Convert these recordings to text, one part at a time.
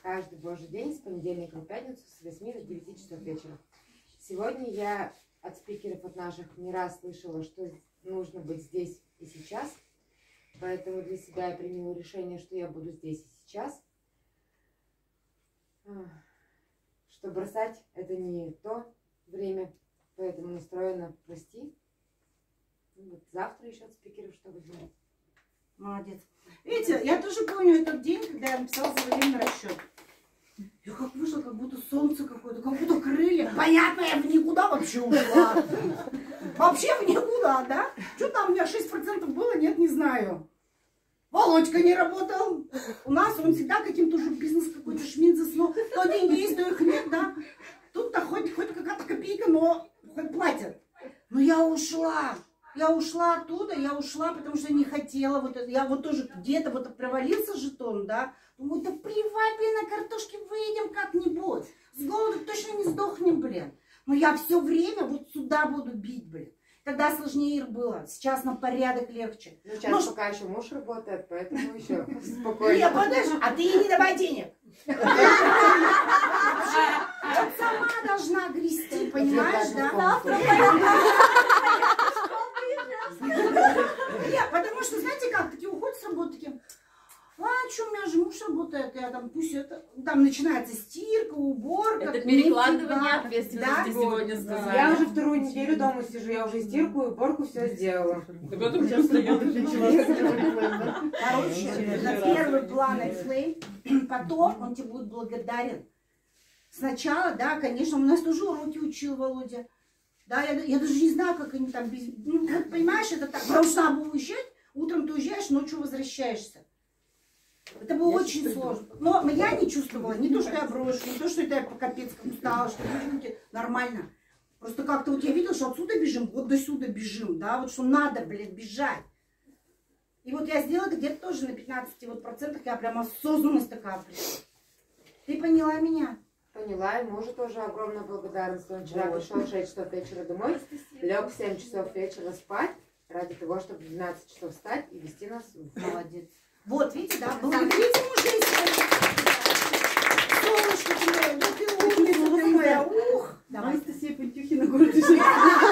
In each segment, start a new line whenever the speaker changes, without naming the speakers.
каждый божий день с понедельника по пятницу с 8 до 9 часов вечера. Сегодня я от спикеров от наших не раз слышала, что нужно быть здесь и сейчас. Поэтому для себя я приняла решение, что я буду здесь и сейчас. Что бросать это не то время, поэтому настроена прости. Вот завтра еще от спикеров что возьму.
Молодец. Видите, я тоже помню этот день, когда я написала заявление на расчет. Я как вышла, как будто солнце какое-то, как будто крылья. Понятно, я в никуда вообще ушла. Вообще в никуда, да? Что там у меня 6% было? Нет, не знаю. Володька не работал. У нас он всегда каким-то уже бизнес какой-то шмидзес, но то деньги есть, то их нет, да? Тут-то хоть какая-то копейка, но хоть платят. Но я ушла. Я ушла оттуда, потому что не хотела. Вот это, я вот тоже где-то вот провалился жетон, да. Думаю, да плевать, блин, на картошке выедем как-нибудь. С голоду точно не сдохнем, блин. Но я все время вот сюда буду бить, блин. Тогда сложнее было, сейчас на порядок легче.
Ну, сейчас пока еще муж работает, поэтому еще спокойно.
Нет, подожди, а ты ей не давай денег. Вот сама должна грести, понимаешь, да? Нет, потому что, знаете как, такие уходят с работы, такие, а что, у меня же муж работает, я там, пусть это, там начинается стирка, уборка.
Это перекладывание ответственности, да? Сегодня сказали.
Я уже вторую неделю дома сижу, я уже стирку и уборку все сделала.
Короче, на первый план Flame, потом он тебе будет благодарен. Сначала, да, конечно, у нас тоже уроки учил Володя. Да, я даже не знаю, как они там, ну, понимаешь, это так, должна была уезжать, утром ты уезжаешь, ночью возвращаешься. Это было очень сложно. Но я не чувствовала, не то, что я брошу, не то, что это я по капец как устала, что нормально. Просто как-то вот я видела, что отсюда бежим, вот до сюда бежим, да, вот что надо, блин, бежать. И вот я сделала где-то тоже на 15% я прям осознанность такая пришла. Ты поняла меня?
Поняла, и мужу тоже огромная благодарность. Он вчера пришел в 6 часов вечера домой, лег в 7 часов вечера спать, ради того, чтобы в 12 часов встать и вести нас в...
Молодец. Вот, видите, да, благодарите мужей своих. Солнышко ты моя, да ты умница ты моя, ух.
Давай, Анастасия Пантюхина, город Ижевск.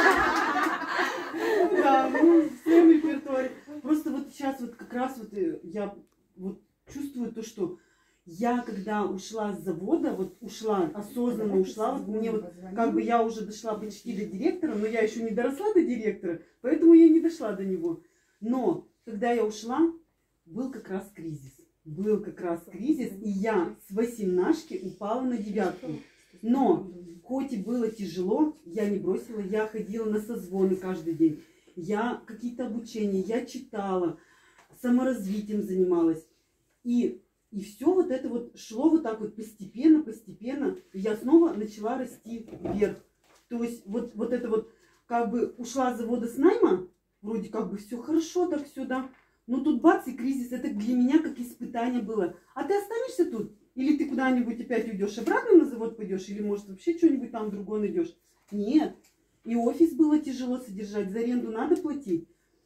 Да, ну, всем репертуаре. Просто вот сейчас вот как раз вот я вот чувствую то, что я, когда ушла с завода, вот ушла, осознанно ушла, вот мне вот, как бы я уже дошла почти до директора, но я еще не доросла до директора, поэтому я не дошла до него. Но, когда я ушла, был как раз кризис. Был как раз кризис, и я с 18-шки упала на 9-ку. Но, хоть и было тяжело, я не бросила, я ходила на созвоны каждый день. Я какие-то обучения, я читала, саморазвитием занималась. И все вот это вот шло вот так вот постепенно, постепенно. И я снова начала расти вверх. То есть вот это вот как бы ушла с завода с найма, вроде как бы все хорошо, так все, да. Но тут бац, и кризис. Это для меня как испытание было. А ты останешься тут? Или ты куда-нибудь опять уйдешь, обратно на завод пойдешь? Или, может, вообще что-нибудь там другое найдешь? Нет. И офис было тяжело содержать. За аренду надо платить.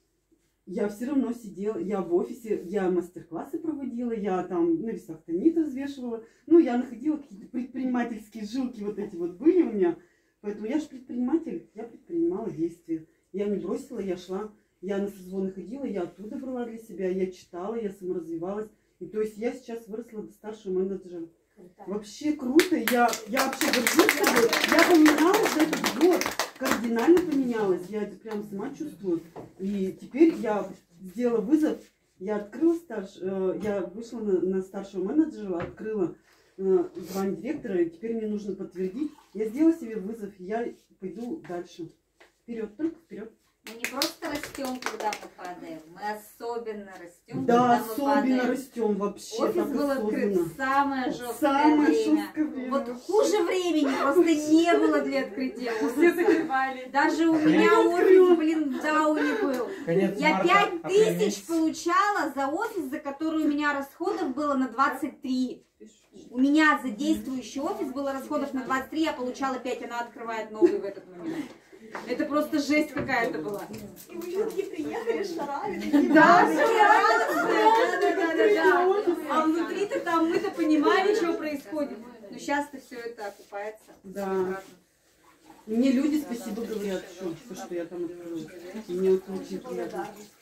Я все равно сидела, я в офисе, я мастер-классы проводила, я там на весах тонит развешивала. Ну, я находила какие-то предпринимательские жилки вот эти вот были у меня. Поэтому я же предприниматель, я предпринимала действия. Я не бросила, я шла. Я на созвоны ходила, я оттуда брала для себя, я читала, я саморазвивалась. И то есть я сейчас выросла до старшего менеджера. Вообще круто, я вообще горжусь собой. Я поменялась за этот год, кардинально поменялась. Я это прям сама чувствую. И теперь я сделала вызов, я открыла я вышла на старшего менеджера, открыла звание директора, и теперь мне нужно подтвердить. Я сделала себе вызов, я пойду дальше. Вперед, только вперед.
Мы не просто растем, когда мы падаем, мы особенно растем,
да,
когда мы
особенно
падаем.
Растем вообще.
Офис был открыт в самое жесткое время. Вот хуже времени просто не было для открытия офиса. Даже у меня офис, блин, в Дауне был. Я 5000 получала за офис, за который у меня расходов было на 23. У меня за действующий офис было расходов на 23, я получала 5, она открывает новый в этот момент. Это просто жесть какая-то была.
И мы такие приехали, шарами.
Да, а внутри-то там мы-то понимали, что происходит. происходит. Но сейчас-то все это окупается.
Да. Мне люди спасибо говорят, что я там открыла. Мне вот очень приятно.